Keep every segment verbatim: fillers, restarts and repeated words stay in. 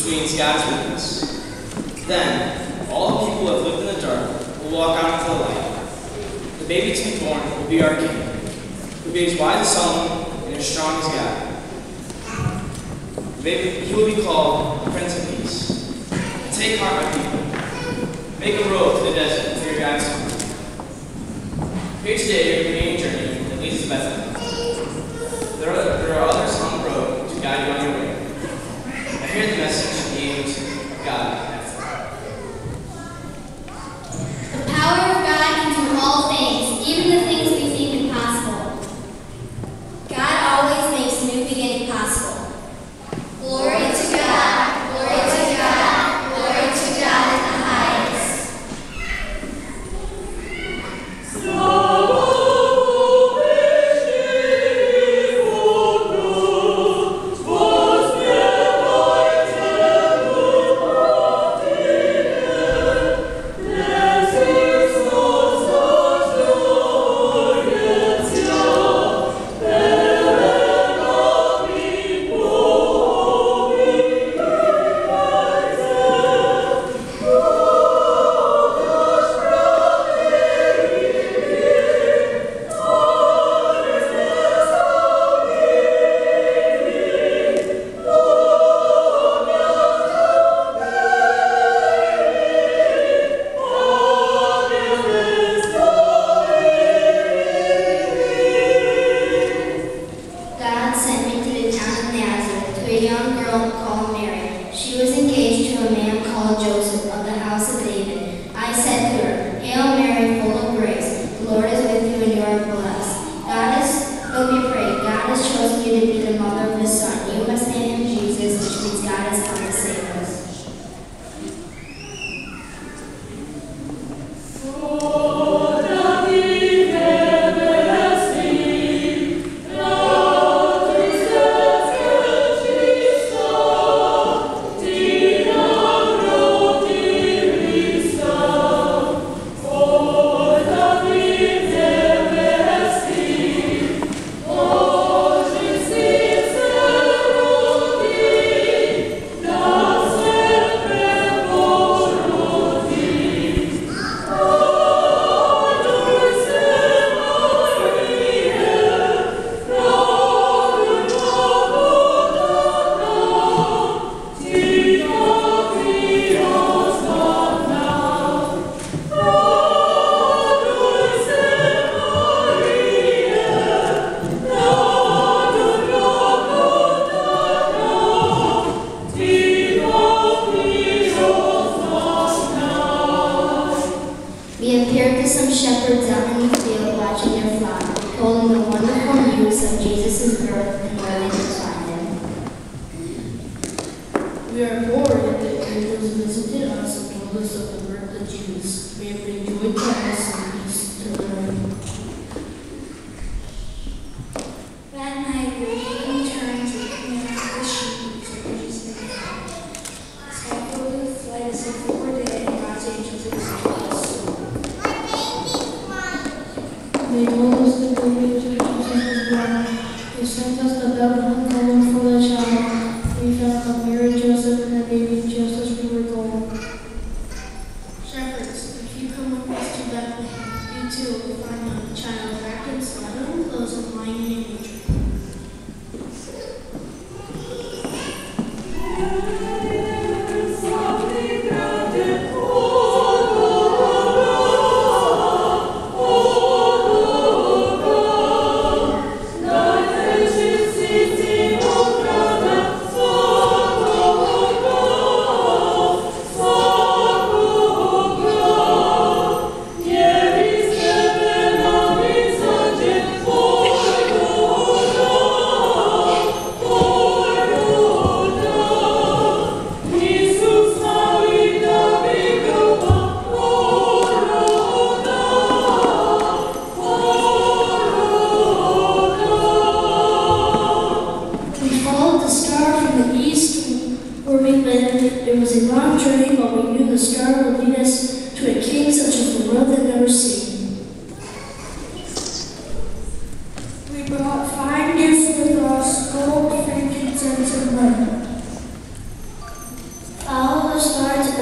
which means God is with us. Then, all the people who have lived in the dark will walk out into the light. The baby to be born will be our King, who be as wise as Solomon and as strong as God. The baby, he will be called the Prince of Peace. Take heart, my people. Make a road to the desert for your God's home. Here today, your remaining journey that leads to Bethlehem. There are, there are others on the road to guide you on your way. I hear the message aimed of God. The power of God can do all things, even the things we think impossible. God always makes new beginning possible. Glory to God, glory to God, glory to God in the highest.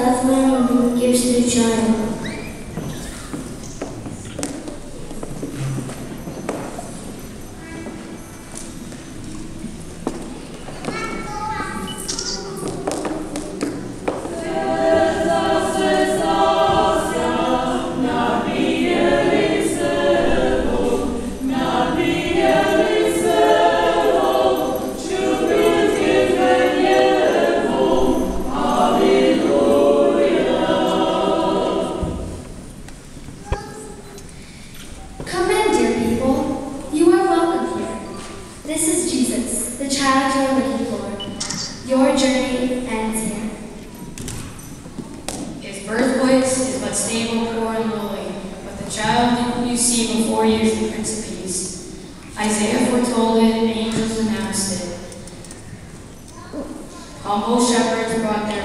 Bethlehem and gives the child. Your journey ends here. His birthplace is but stable, poor, and lowly, but the child you see before you is the Prince of Peace. Isaiah foretold it, and angels announced it. Humble shepherds brought their